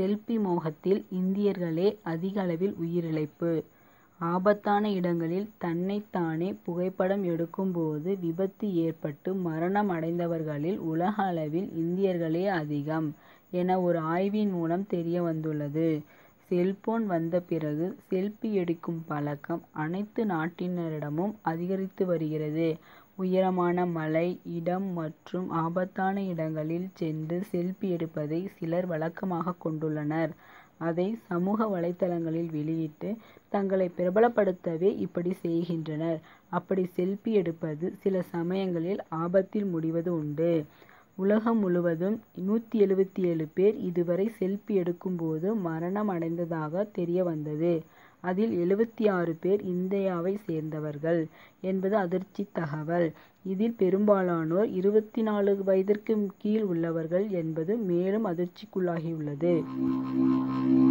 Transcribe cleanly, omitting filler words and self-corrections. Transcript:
Selfie மோகத்தில் இந்தியர்களே அதிக அளவில் உயிரிழப்பு. ஆபத்தான இடங்களில் தன்னைத்தானே புகைப்படம் எடுக்கும்போது விபத்து ஏற்பட்டு மரணம் அடைந்தவர்களில் உலக அளவில் இந்தியர்களே அதிகம் என ஒரு ஆய்வின் மூலம் தெரிய வந்துள்ளது. செல்போன் வந்த பிறகு செல்பி எடுக்கும் பழக்கம் அனைத்து நாட்டினரிடமும் அதிகரித்து வருகிறது. உயரமான மலை, இடம் மற்றும் ஆபத்தான இடங்களில் சென்று செல்பி எடுப்பதை சிலர் வழக்கமாக கொண்டுள்ளனர். அதை சமூக வலைதளங்களில் வெளியிட்டு தங்களை பிரபலப்படுத்தவே இப்படி செய்கின்றனர். அப்படி செல்பி எடுப்பது சில சமயங்களில் ஆபத்தில் முடிவது உண்டு. உலகம் முழுவதும் 177 பேர் இதுவரை செல்பி எடுக்கும்போது மரணம் அடைந்ததாக தெரிய வந்தது. அதில் 76 பேர் இந்தியாவை சேர்ந்தவர்கள் என்பது அதிர்ச்சி தகவல். இதில் பெரும்பாலானோர் 24 வயதிற்கு கீழ் உள்ளவர்கள் என்பது மேலும் அதிர்ச்சிக்குள்ளாகியுள்ளது.